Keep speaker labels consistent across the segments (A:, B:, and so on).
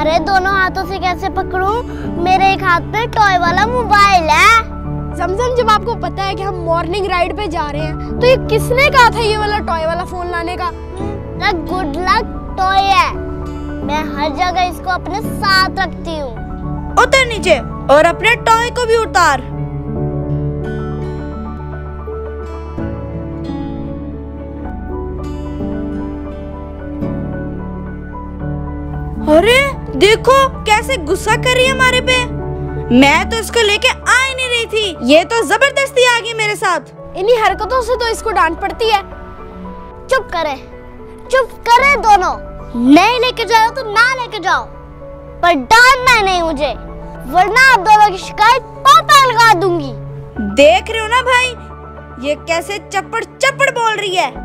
A: अरे दोनों हाथों से कैसे पकड़ूं? मेरे एक हाथ में टॉय वाला मोबाइल है।
B: जमजम, जब आपको पता है कि हम मॉर्निंग राइड पे जा रहे हैं तो ये किसने कहा था ये वाला टॉय वाला फोन लाने का?
A: गुड लक टॉय है। मैं हर जगह इसको अपने साथ रखती हूँ।
C: उतर नीचे और अपने टॉय को भी उतार। अरे देखो कैसे गुस्सा कर रही है हमारे पे। मैं तो इसको लेके आ ही नहीं रही थी, ये तो जबरदस्ती आ गई मेरे साथ।
B: इन्हीं हरकतों से तो इसको डांट पड़ती है।
A: चुप करे दोनों। नहीं लेके जाओ तो ना लेके जाओ, पर डांटना नहीं मुझे, वरना आप दोनों की शिकायत पापा लगा दूंगी।
C: देख रहे हो ना भाई, ये कैसे चप्पड़ चप्पड़ बोल रही है।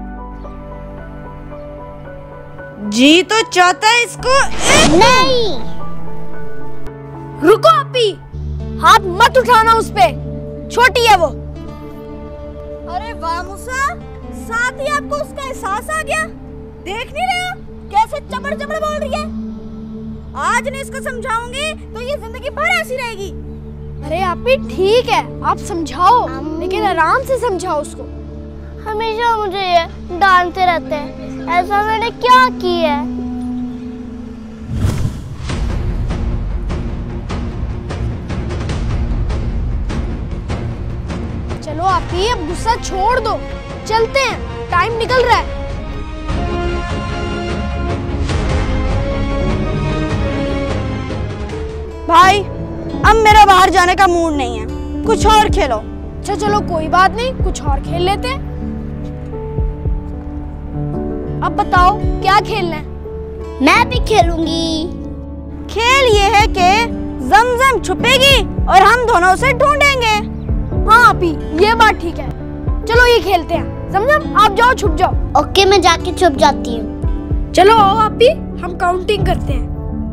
C: जी तो चाहता है इसको।
A: नहीं,
B: रुको अपी, हाथ मत उठाना उस पे, छोटी है वो।
C: अरे वाह मूसा, साथ ही आपको उसका एहसास आ गया। देख नहीं रहे हो कैसे चबड़ चबड़ बोल रही है। आज नहीं इसको समझाऊंगी तो ये जिंदगी भर ऐसी रहेगी।
B: अरे अपी ठीक है, आप समझाओ, लेकिन आराम से समझाओ उसको।
A: हमेशा मुझे ये डांटते रहते हैं, ऐसा मैंने क्या किया है?
B: चलो अपी, अब गुस्सा छोड़ दो, चलते हैं, टाइम निकल रहा है।
C: भाई अब मेरा बाहर जाने का मूड नहीं है, कुछ और खेलो।
B: अच्छा चलो कोई बात नहीं, कुछ और खेल लेते हैं। अब बताओ क्या खेलना है?
A: मैं भी खेलूंगी।
C: खेल ये है कि जमजम छुपेगी और हम दोनों उसे ढूंढेंगे।
B: हाँ अपी, ये बात ठीक है, चलो ये खेलते हैं। जमजम आप जाओ, छुप जाओ।
A: ओके, मैं जाके छुप जाती हूँ।
B: चलो आओ अपी, हम काउंटिंग करते हैं।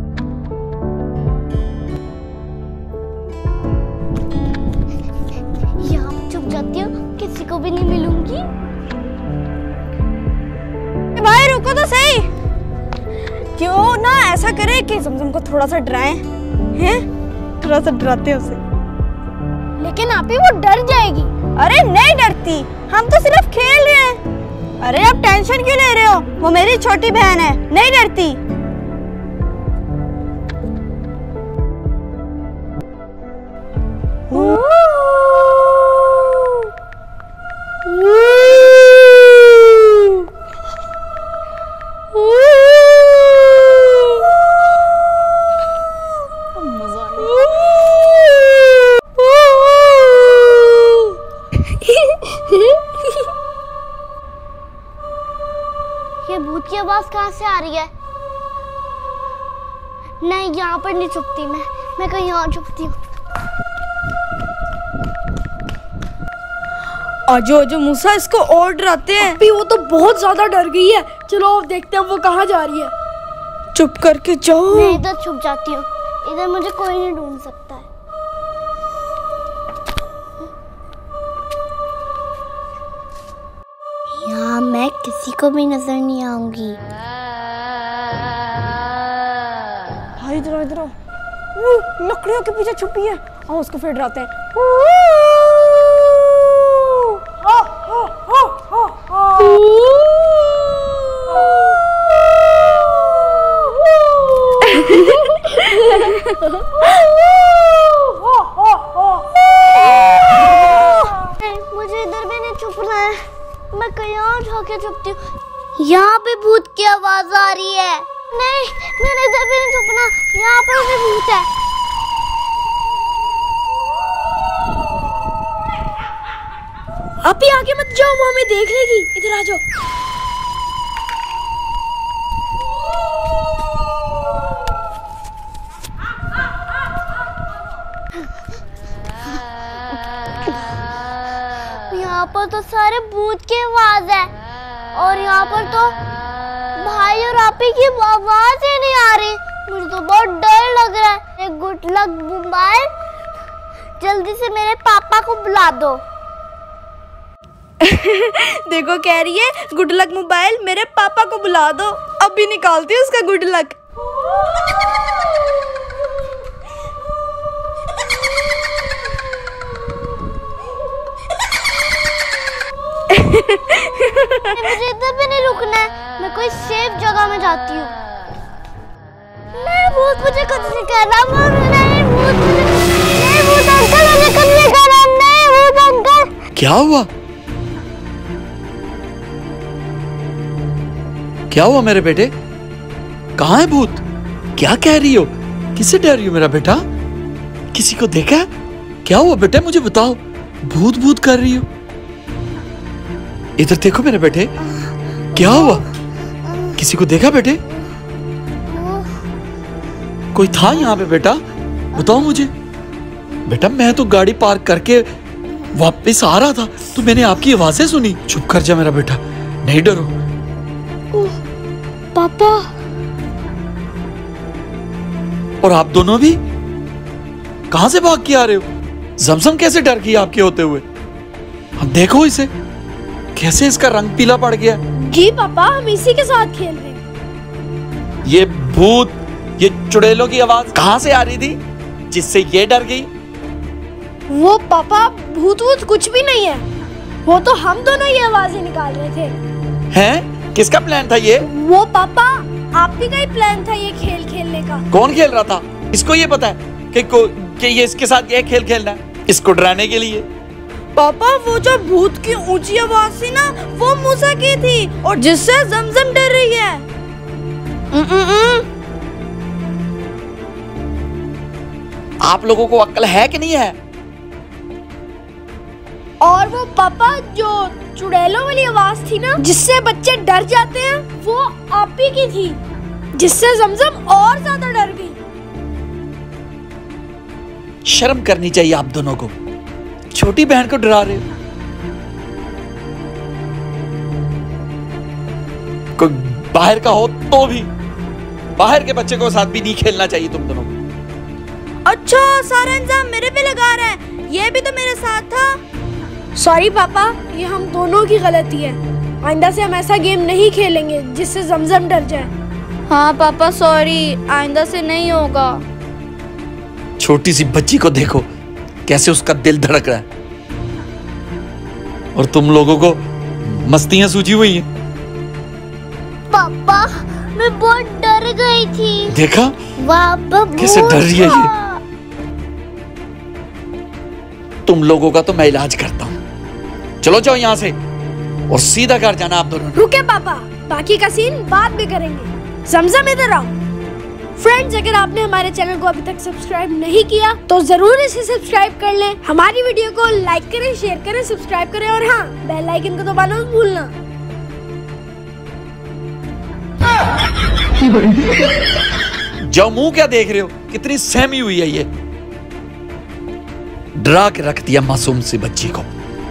A: यहाँ पे छुप जाती हूँ, किसी को भी नहीं मिलूंगी।
C: भाई रुको तो सही, क्यों ना ऐसा करे कि जमजम को थोड़ा सा डराएं, हैं? थोड़ा सा डराते हैं उसे।
B: लेकिन अपी वो डर जाएगी।
C: अरे नहीं डरती, हम तो सिर्फ खेल रहे हैं। अरे आप टेंशन क्यों ले रहे हो, वो मेरी छोटी बहन है, नहीं डरती।
A: ये भूत की आवाज कहाँ से आ रही है? नहीं, यहाँ पर नहीं छुपती मैं कहीं और छुपती हूँ।
C: आजो आजो मूसा, इसको और डराते हैं।
B: अपी वो तो बहुत ज्यादा डर गई है, चलो अब देखते हैं वो कहाँ जा रही है।
C: चुप करके जाओ।
A: मैं इधर छुप जाती हूँ, इधर मुझे कोई नहीं ढूंढ सकता है। यहाँ मैं किसी को भी नजर नहीं आऊंगी।
B: भाई इधर इधर, लकड़ियों के पीछे छुपी है, आओ उसको फिर डराते हैं।
A: मुझे इधर भी नहीं छुपना है, मैं कहीं और जाके छुपती हूँ। यहाँ पे भूत की आवाज आ रही है। नहीं, मैंने इधर भी नहीं छुपना, यहाँ पर भी भूत है।
B: अपी आगे मत जाओ, वो हमें देख लेगी, इधर आ जाओ।
A: यहाँ पर तो सारे भूत की आवाज है, और यहाँ पर तो भाई और आपी की आवाज ही नहीं आ रही। मुझे तो बहुत डर लग रहा है। गुड लक मोबाइल, जल्दी से मेरे पापा को बुला दो।
C: देखो कह रही है गुड लक मोबाइल, मेरे पापा को बुला दो। अभी निकालती हूँ उसका गुड लक।
A: जाती हूँ। नहीं भूत मुझे कुछ नहीं करना, नहीं भूत अंकल मुझे कुछ नहीं करना, नहीं भूत अंकल।
D: क्या हुआ? क्या हुआ मेरे बेटे? कहाँ है भूत? क्या कह रही हो? किससे डर रही हो मेरा बेटा? किसी को देखा? क्या हुआ बेटे मुझे बताओ। भूत भूत कर रही हो? इधर देखो मेरे बेटे, क्या हुआ? किसी को देखा बेटे? कोई था यहाँ पे बेटा? बताओ मुझे। बेटा मैं तो गाड़ी पार्क करके वापस आ रहा था तो मैंने आपकी आवाजें सुनी। चुप कर जा मेरा बेटा, नहीं डरो।
A: पापा।
D: और आप दोनों भी कहां से भाग के आ रहे हो? जमजम कैसे डर गई आपके होते हुए? हम देखो इसे, कैसे इसका रंग पीला पड़ गया।
B: जी पापा, हम इसी के साथ खेल रहे हैं।
D: ये भूत, ये चुड़ैलों की आवाज कहां से आ रही थी जिससे ये डर गई?
B: वो पापा भूत वूत कुछ भी नहीं है, वो तो हम दोनों ये आवाजें निकाल रहे थे।
D: हैं? किसका प्लान था ये?
B: वो पापा आपके का ही प्लान था ये खेल खेलने का।
D: कौन खेल रहा था? इसको ये पता है कि ये इसके साथ ये खेल खेलना है, इसको डराने के लिए।
C: पापा वो जो भूत की ऊंची आवाज थी ना, वो मूसा की थी और जिससे जमजम डर रही है।
D: आप लोगों को अक्ल है कि नहीं है?
B: और वो पापा जो चुड़ैलों वाली आवाज थी ना जिससे बच्चे डर जाते हैं, वो आप ही की थी, जिससे जमजम और ज्यादा डर गई।
D: शर्म करनी चाहिए आप दोनों को, छोटी बहन को डरा रहे हो। कोई बाहर का हो तो भी, बाहर के बच्चे को साथ भी नहीं खेलना चाहिए तुम दोनों को।
C: अच्छा, सारा इंजाम मेरे पे लगा रहा है, ये भी तो मेरे साथ था।
B: सॉरी पापा, ये हम दोनों की गलती है। आइंदा से हम ऐसा गेम नहीं खेलेंगे जिससे जमजम डर जाए।
C: हाँ पापा सॉरी, आइंदा से नहीं होगा।
D: छोटी सी बच्ची को देखो कैसे उसका दिल धड़क रहा है, और तुम लोगों को मस्तियां सूझी हुई हैं।
A: पापा मैं बहुत डर गई थी।
D: देखा
A: वहाँ पर
D: कैसे
A: भूत
D: डर रही है ये।
A: था।
D: तुम लोगों का तो मैं इलाज करता हूँ। चलो जाओ यहाँ से और सीधा घर जाना आप दोनों।
B: रुके पापा, बाकी का सीन बाद में करेंगे। जमजम इधर आओ। फ्रेंड्स, अगर आपने हमारे चैनल को अभी तक सब्सक्राइब नहीं किया तो जरूर इसे सब्सक्राइब कर लें। हमारी वीडियो को लाइक करें, शेयर करें, सब्सक्राइब करें और हाँ, बेल आइकन को दबाना मत भूलना।
D: जाओ, मुंह क्या देख रहे हो? कितनी सहमी हुई है ये। डरा के रख दिया मासूम सी बच्ची को।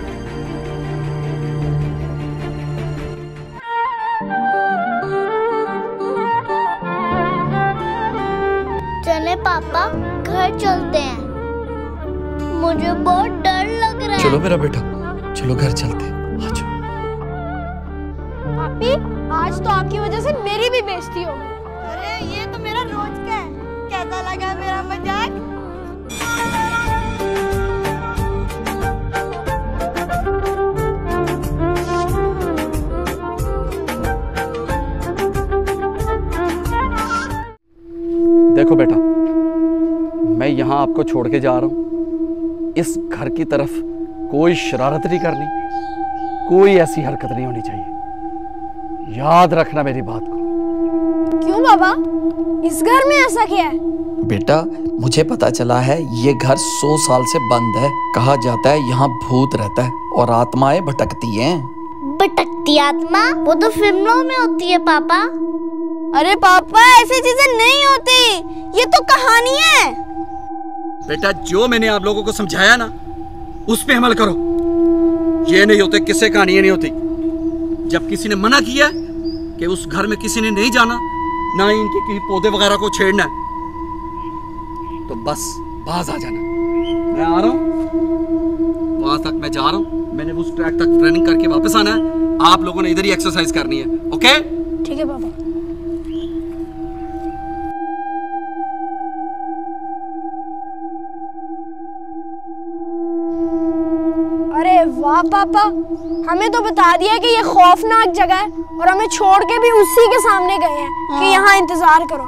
A: चले पापा, घर चलते हैं, मुझे बहुत डर लग रहा है।
D: चलो मेरा बेटा, चलो घर चलते हैं। आ जाओ।
B: पापी, आज तो आपकी वजह से मेरी भी बेइज्जती हो गई।
C: अरे ये तो मेरा रोज का है। कैसा लगा मेरा मजाक?
D: देखो बेटा, मैं यहाँ आपको छोड़ के जा रहा हूँ। इस घर की तरफ कोई शरारत नहीं करनी, कोई ऐसी हरकत नहीं होनी चाहिए। याद रखना मेरी बात को।
B: क्यों बाबा, इस घर में ऐसा क्या है?
D: बेटा, मुझे पता चला है ये घर 100 साल से बंद है। कहा जाता है यहाँ भूत रहता है और आत्माएं भटकती हैं।
A: भटकती आत्मा? वो तो फिल्मों में होती है पापा।
C: अरे पापा, ऐसी चीजें नहीं होती, ये तो कहानी है।
D: बेटा, जो मैंने आप लोगों को समझाया ना, उस पे अमल करो। ये नहीं होते, किस्से कहानियां नहीं होती। जब किसी ने मना किया कि उस घर में किसी ने नहीं जाना, ना ही इनके किसी पौधे वगैरह को छेड़ना है, तो बस बाज आ जाना। मैं आ रहा हूँ, वहां तक मैं जा रहा हूँ। मैंने उस ट्रैक तक ट्रेनिंग करके वापस आना है। आप लोगों ने इधर ही एक्सरसाइज करनी है, ओके?
B: ठीक है पापा। अरे वाह पापा, हमें तो बता दिया कि ये खौफनाक जगह है और हमें छोड़ के भी उसी के सामने गए हैं कि यहाँ इंतजार करो।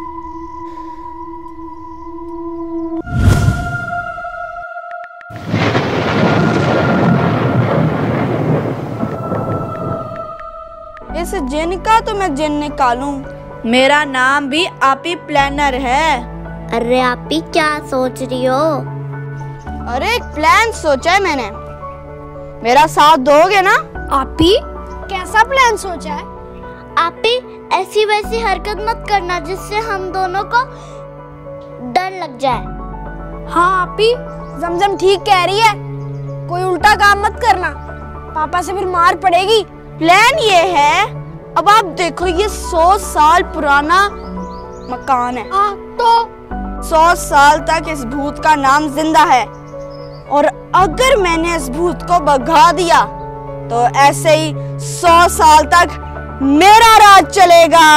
C: इस जिन का तो मैं जिन निकालूं। मेरा नाम भी आपी प्लानर है।
A: अरे आपी क्या सोच रही हो?
C: अरे एक प्लान सोचा है मैंने, मेरा साथ दोगे ना?
B: आपी कैसा प्लान सोचा है?
A: आपी ऐसी वैसी हरकत मत करना जिससे हम दोनों को डर लग जाए।
B: हाँ आपी, जमजम ठीक कह रही है, कोई उल्टा काम मत करना, पापा से फिर मार पड़ेगी।
C: प्लान ये है, अब आप देखो ये 100 साल पुराना मकान है।
B: तो
C: 100 साल तक इस भूत का नाम जिंदा है और अगर मैंने इस भूत को भगा दिया तो ऐसे ही 100 साल तक मेरा राज चलेगा।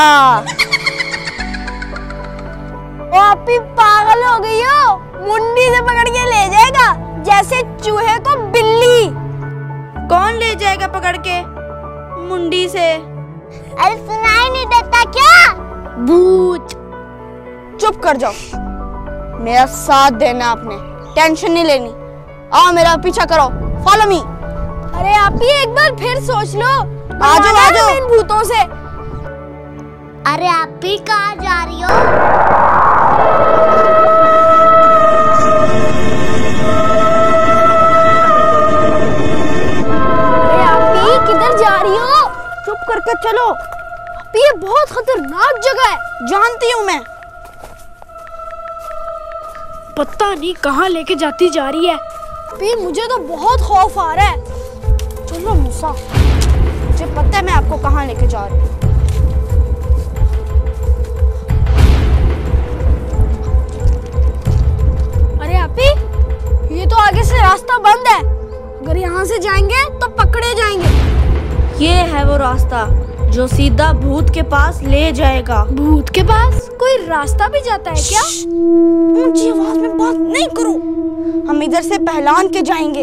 B: ओ आपी पागल हो गई हो, मुंडी से पकड़ के ले जाएगा जैसे चूहे को बिल्ली।
C: कौन ले जाएगा पकड़ के? मुंडी से।
A: अरे सुनाई नहीं देता क्या?
C: भूत। चुप कर जाओ, मेरा साथ देना, आपने टेंशन नहीं लेनी। आओ मेरा पीछा करो, फॉलो मी।
B: अरे आपी एक बार फिर सोच लो,
C: आजो आजो
B: इन भूतों से।
A: अरे आपी कहाँ जा रही हो?
B: अरे आपी किधर जा रही हो?
C: चुप करके चलो,
B: आपी ये बहुत खतरनाक जगह है।
C: जानती हूँ मैं।
B: पता नहीं कहाँ लेके जाती जा रही है। आपी मुझे तो बहुत खौफ आ रहा है।
C: चलो मूसा, मुझे पता है मैं आपको कहाँ लेके जा रही हूँ।
B: अरे आपी ये तो आगे से रास्ता बंद है, अगर यहाँ से जाएंगे तो पकड़े जाएंगे।
C: ये है वो रास्ता जो सीधा भूत के पास ले जाएगा।
B: भूत के पास कोई रास्ता भी जाता है क्या?
C: ऊंची आवाज में बात नहीं करो, हम इधर से पहलान के जाएंगे।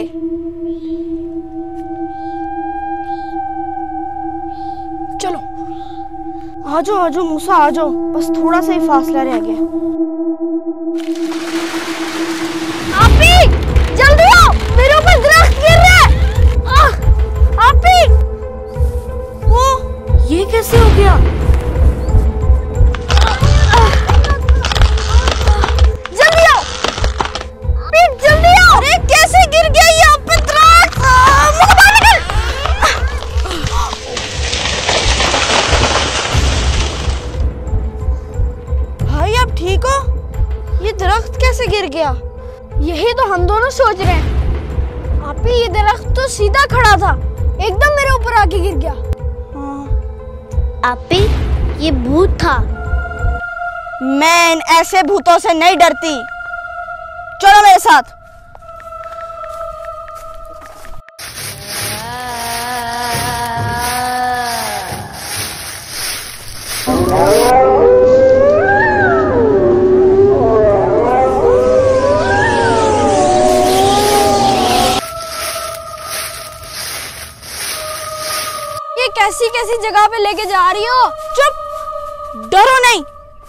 B: चलो
C: आजो आजो मूसा आजो, बस थोड़ा सा ही फासला रह गया।
B: आपी जल्दी आओ, मेरे ऊपर दरख्त गिर रहा है। आपी
C: वो ये कैसे हो गया?
B: जल्दी आओ, आपी जल्दी आओ।
C: अरे कैसे गिर गया यहाँ पे दरख्त? मुझे बाहर निकल। भाई आप ठीक हो? ये दरख्त कैसे गिर गया?
B: यही तो हम दोनों सोच रहे हैं। आपी ये दरख्त तो सीधा खड़ा था, एकदम मेरे ऊपर आके गिर गया।
A: आपी ये भूत था।
C: मैं इन ऐसे भूतों से नहीं डरती, चलो मेरे साथ।
B: कैसी कैसी जगह पे लेके जा रही हो?
C: चुप, डरो नहीं।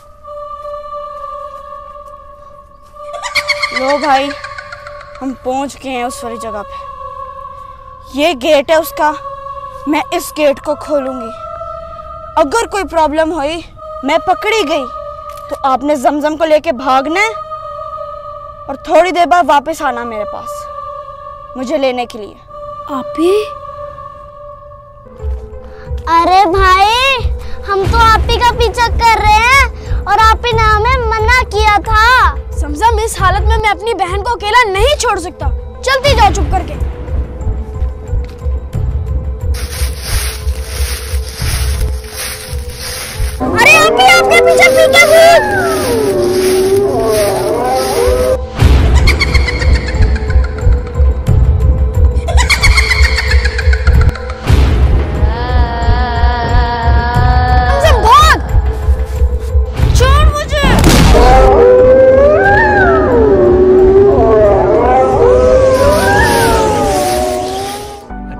C: लो भाई, हम पहुंच गए हैं उस वाली जगह पे। ये गेट है उसका, मैं इस गेट को खोलूंगी। अगर कोई प्रॉब्लम हुई, मैं पकड़ी गई, तो आपने जमजम को लेके भागना है और थोड़ी देर बाद वापस आना मेरे पास मुझे लेने के लिए।
B: आपी
A: अरे भाई, हम तो आपी का पीछा कर रहे हैं और आपी ने हमें मना किया था।
B: समझम, इस हालत में मैं अपनी बहन को अकेला नहीं छोड़ सकता। चलती जाओ चुप करके। अरे आपी, आपके पीछे पीछे भूत।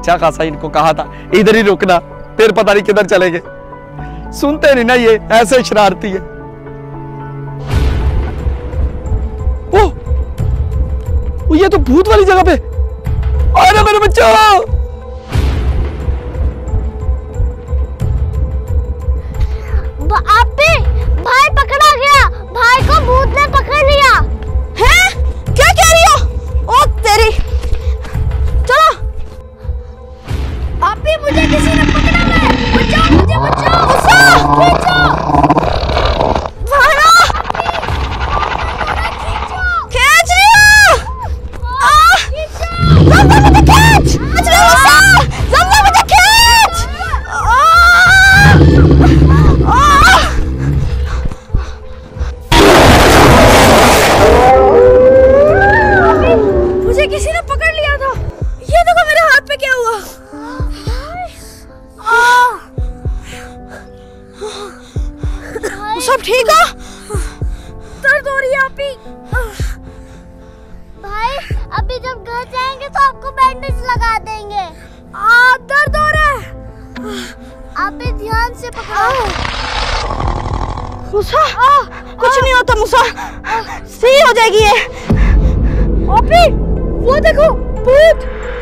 D: अच्छा खासा इनको कहा था इधर ही रुकना, फिर पता नहीं किधर चलेंगे। सुनते नहीं ना, ये ऐसे शरारती है। ओ, ये तो भूत वाली जगह पे। अरे मेरे बच्चों,
A: आपी, भाई पकड़ा गया, भाई को भूत ने पकड़ लिया।
C: हैं? क्या कह रही हो? ओ तेरी, चलो।
B: आपी, मुझे किसी ने पकड़ा है, बचाओ मुझे, बचाओ।
C: मुसा, खींचो, भागो, खींच रही हो। जल्दी मुझे खींच, मुसा, जल्दी मुझे खींच।
B: मुझे किसी ने पकड़ लिया था।
C: ये देखो मेरे हाथ पे क्या हुआ। सब ठीक है?
B: दर्द हो रही है आपी।
A: भाई अभी जब घर जाएंगे तो आपको बैंडेज लगा देंगे।
B: दर्द हो रहा है।
A: आप भी ध्यान से पकड़ो।
C: मुसा, कुछ नहीं होता मुसा, सही हो जाएगी ये।
B: आपी, वो देखो, भूत।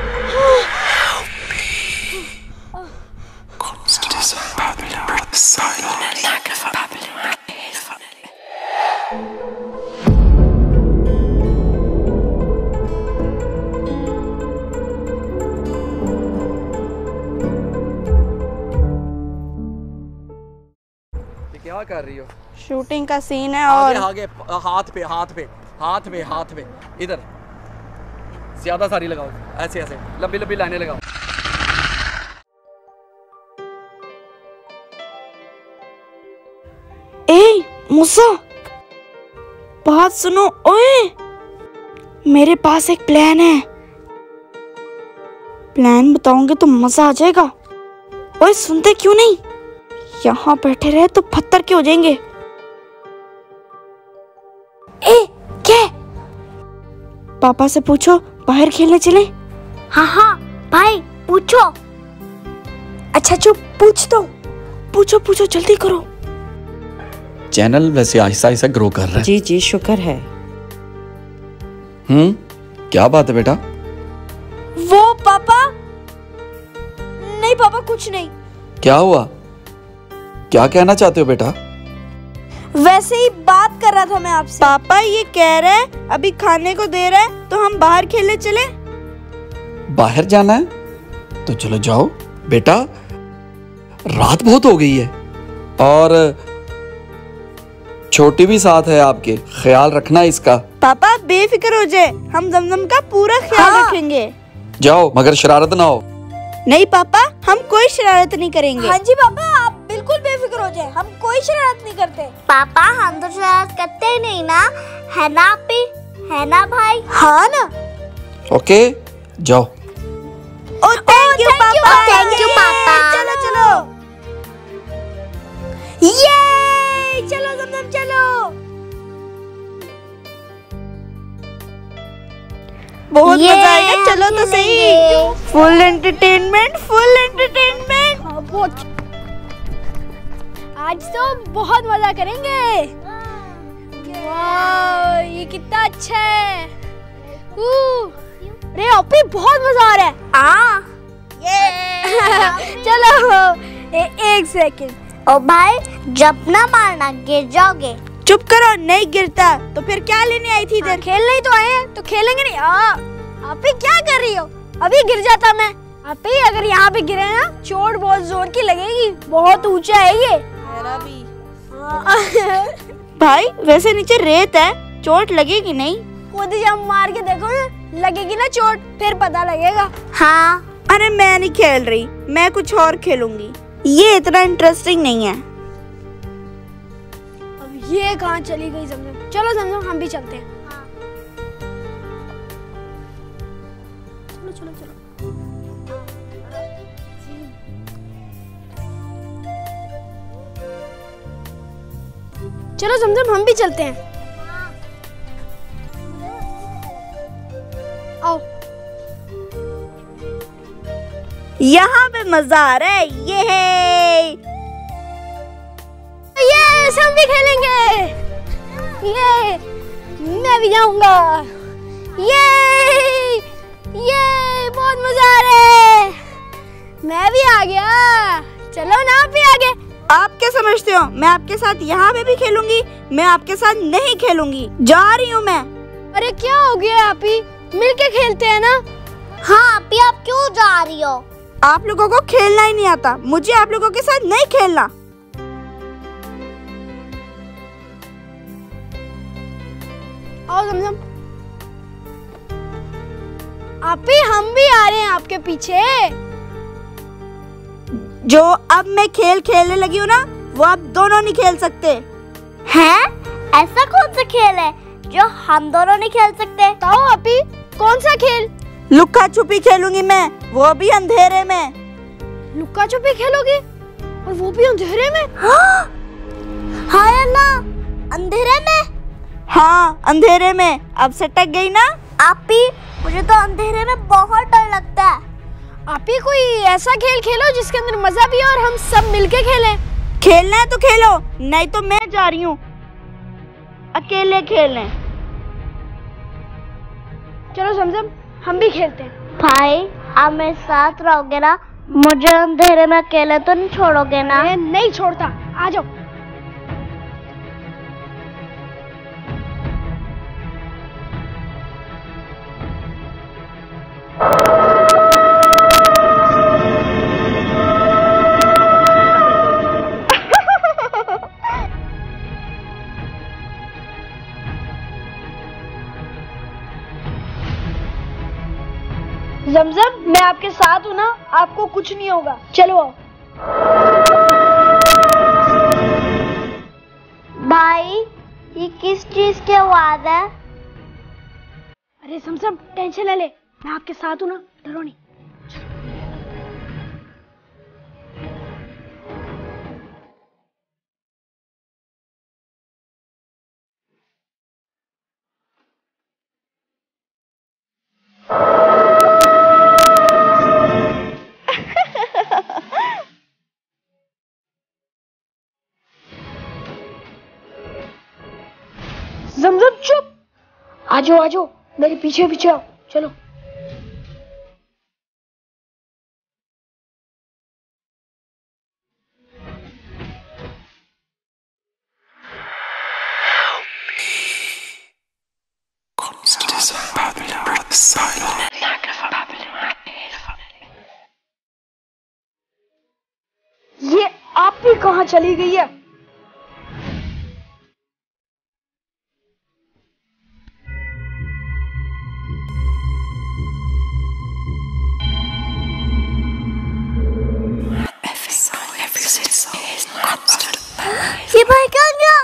D: क्या कर रही हो?
C: शूटिंग का सीन है और
D: आगे हाथ पे, हाथ पे, हाथ पे, हाथ पे, इधर ज्यादा सारी लगाओ, ऐसे ऐसे लंबी लंबी लाइनें लगाओ।
C: ए मूसा, बात सुनो। ओए, मेरे पास एक प्लान है। प्लान बताऊंगे तो मजा आ जाएगा। ओए सुनते क्यों नहीं? यहाँ बैठे रहे तो पत्थर के हो जाएंगे। ए क्या? पापा से पूछो बाहर खेलने चले।
A: हाँ हाँ भाई पूछो।
C: अच्छा चुप, पूछ दो। पूछो पूछो, जल्दी करो।
D: चैनल वैसे आहिस्ता आहिस्ता ग्रो कर रहा है।
E: जी जी शुक्र है।
D: क्या बात है बेटा?
C: वो पापा, नहीं पापा कुछ नहीं।
D: क्या हुआ? क्या कहना चाहते हो बेटा?
C: वैसे ही बात कर रहा था मैं आपसे। पापा ये कह रहे हैं अभी खाने को दे रहे हैं तो हम बाहर खेलने चले।
D: बाहर जाना है तो चलो जाओ बेटा, रात बहुत हो गई है और छोटी भी साथ है आपके, ख्याल रखना इसका।
C: पापा बेफिक्र हो जाए, हम जमजम का पूरा ख्याल रखेंगे।
D: जाओ मगर शरारत ना हो।
C: नहीं पापा, हम कोई शरारत नहीं करेंगे।
B: हाँ जी पापा, आप बिल्कुल बेफिक्र हो जाए, हम कोई शरारत नहीं करते।
A: पापा हम तो शरारत करते ही नहीं ना, है ना आपी, है ना भाई?
C: हाँ ना।
D: ओके जाओ।
C: Oh thank you papa.
A: Thank you papa.
C: चलो चलो, ये चलो जमजम चलो। बहुत मजा आएगा, चलो तो सही। Full entertainment, full entertainment.
B: हाँ, बहुत। आज तो बहुत मजा करेंगे। वाह, ये कितना अच्छा है। अरे ओपी, बहुत मजा आ रहा है। चलो एक सेकंड।
A: ओ भाई जब ना मारना, गिर जाओगे।
C: चुप करो, नहीं गिरता तो फिर क्या लेने आई थी इधर?
B: खेलने ही तो आए हैं, तो खेलेंगे नहीं। आप ही क्या कर रही हो? अभी गिर जाता मैं। आप ही अगर यहाँ पे गिरे ना, चोट बहुत जोर की लगेगी, बहुत ऊंचा है ये।
C: मेरा भी। भाई वैसे नीचे रेत है, चोट लगेगी नहीं?
B: खुद ही जब मार के देखो ना, लगेगी ना चोट, फिर पता लगेगा।
A: हाँ।
C: अरे मैं नहीं खेल रही, मैं कुछ और खेलूंगी, ये इतना इंटरेस्टिंग नहीं है।
B: अब ये कहाँ चली गई जमजम? चलो जमजम हम भी चलते हैं। चलो चलो चलो। चलो जमजम हम भी चलते हैं। आओ।
C: यहाँ पे मजा आ रहा है।
B: ये हम भी खेलेंगे। ये मैं भी जाऊंगा। ये बहुत मजा आ रहा है। मैं भी आ गया। चलो ना आप भी आगे।
C: आप क्या समझते हो मैं आपके साथ यहाँ पे भी खेलूंगी? मैं आपके साथ नहीं खेलूंगी, जा रही हूँ मैं।
B: अरे क्या हो गया आपी, मिलके खेलते हैं ना।
A: हाँ आपी, आप क्यों जा रही हो?
C: आप लोगों को खेलना ही नहीं आता, मुझे आप लोगों के साथ नहीं खेलना।
B: आओ जमजम। आपी हम भी आ रहे हैं आपके पीछे।
C: जो अब मैं खेल खेलने लगी हूँ ना, वो आप दोनों नहीं खेल सकते।
A: हैं? ऐसा कौन सा खेल है जो हम दोनों नहीं खेल सकते?
B: बताओ आपी, कौन सा खेल?
C: लुक्का छुपी खेलूंगी मैं, वो भी अंधेरे में।
B: लुक्का छुपी खेलोगी और वो भी अंधेरे में?
A: हाय अल्लाह, अंधेरे में?
C: हाँ अंधेरे में। अब सटक गई ना?
A: आपी मुझे तो अंधेरे में बहुत डर लगता है।
B: आपी कोई ऐसा खेल खेलो जिसके अंदर मजा भी हो और हम सब मिलके खेलें।
C: खेलना है तो खेलो, नहीं तो मैं जा रही हूँ अकेले खेलने।
B: चलो जमजम, हम भी खेलते हैं।
A: भाई आप मेरे साथ रहोगे ना? मुझे अंधेरे में अकेले तो नहीं छोड़ोगे ना?
B: मैं नहीं छोड़ता, आ जाओ। जमजम, मैं आपके साथ हूँ ना, आपको कुछ नहीं होगा। चलो आओ।
A: भाई ये किस चीज की आवाज है?
B: अरे जमजम टेंशन ले, मैं आपके साथ हूँ ना, डरो नहीं। जमजम चुप, आ जाओ मेरे पीछे पीछे आओ। चलो ये आप भी कहाँ चली गई है?
A: ये भाई कहाँ गया?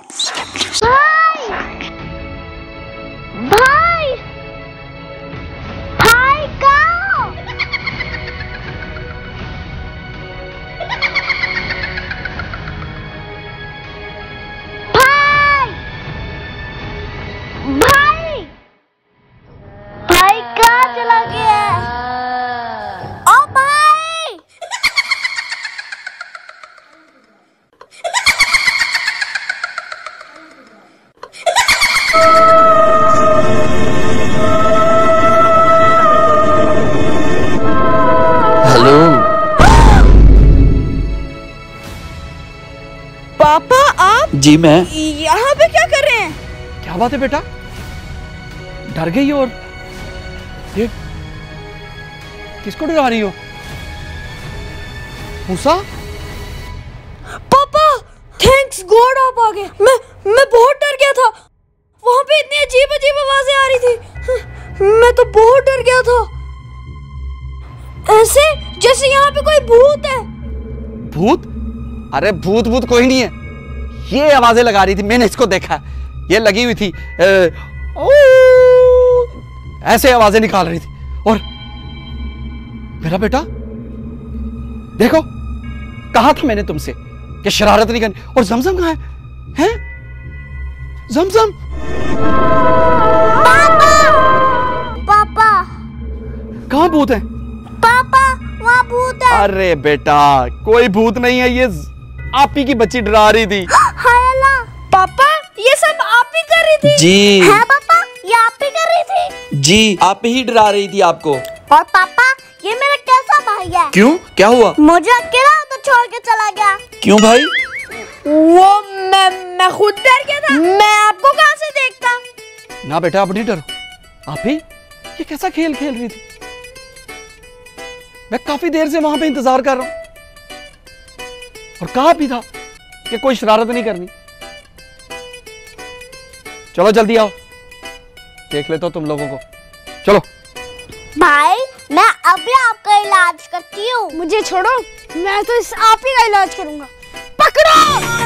A: भाई भाई कहाँ? भाई भाई भाई कहाँ चला गया? ओ भाई!
D: हेलो
C: पापा आप
D: जी, मैं।
C: यहाँ पे क्या कर रहे हैं?
D: क्या बात है बेटा, डर गई हो? और ये किसको डरा रही हो? मूसा?
B: पापा थैंक्स गॉड आप आ गए। मैं बहुत डर गया था, वहां पे इतनी अजीब अजीब आवाजें आ रही थी। मैं तो बहुत डर गया था, ऐसे जैसे यहाँ पे कोई भूत है।
D: भूत? अरे भूत भूत कोई नहीं है, ये आवाजें लगा रही थी, मैंने इसको देखा। ये लगी हुई थी ऐसे आवाजें निकाल रही थी। और मेरा बेटा देखो, कहा था मैंने तुमसे कि शरारत नहीं करनी। और जमजम कहाँ है? हैं? जमजम?
A: पापा
D: कहाँ भूत है?
A: पापा वहाँ भूत है।
D: अरे बेटा कोई भूत नहीं है, ये आप ही की बच्ची डरा रही थी।
A: हाय अल्लाह।
B: पापा ये सब आप ही कर रही थी?
D: जी
A: है पापा, ये आप ही कर रही थी?
D: जी आप ही डरा रही थी आपको।
A: और पापा ये मेरा कैसा भाई है?
D: क्यों, क्या हुआ?
A: मुझे अकेला तो छोड़ के चला गया।
D: क्यों भाई?
B: वो मैं खुद डर गया था, मैं आपको कहाँ से देखता।
D: ना बेटा आप नहीं डरो, आप ही ये कैसा खेल खेल रही थी? मैं काफी देर से वहां पे इंतजार कर रहा हूं और कहा भी था कि कोई शरारत नहीं करनी। चलो जल्दी आओ, देख लेता हूं तुम लोगों को। चलो
A: भाई मैं अभी आपका इलाज करती हूँ।
B: मुझे छोड़ो, मैं तो इस आप ही का इलाज करूंगा। पकड़ो।